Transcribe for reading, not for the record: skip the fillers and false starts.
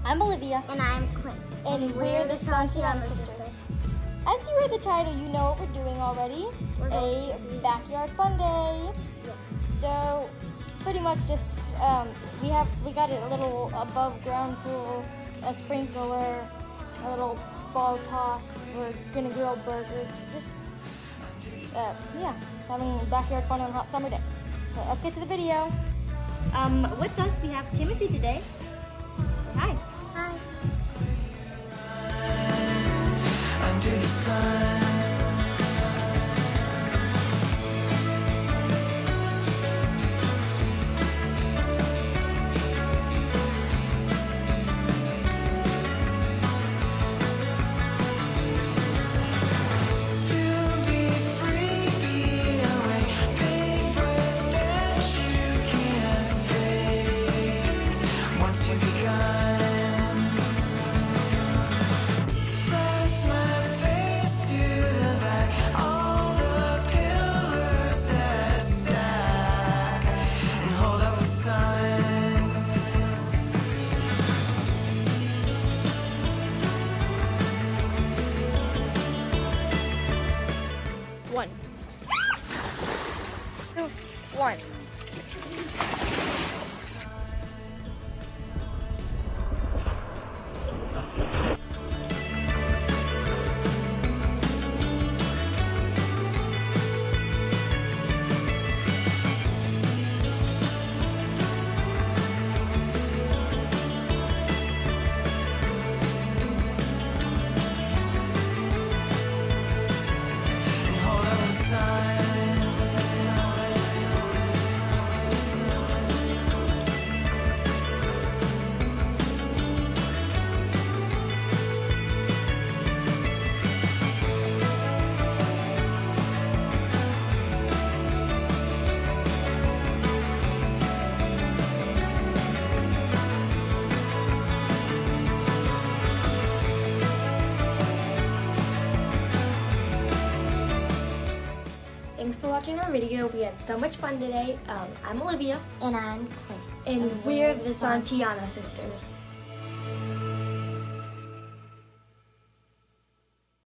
I'm Olivia. And I'm Quinn. And we're the Santiano sisters. As you read the title, you know what we're doing already. A backyard fun day. Yes. So pretty much just we got a little above ground pool, a sprinkler, a little ball toss. We're gonna grill burgers. Just yeah, having backyard fun on a hot summer day. So let's get to the video. With us we have Timothy today. Hi. Hi. Under the sun. One. 2, 1. Thanks for watching our video. We had so much fun today. I'm Olivia. And I'm Quinn. And we're the Santiano sisters.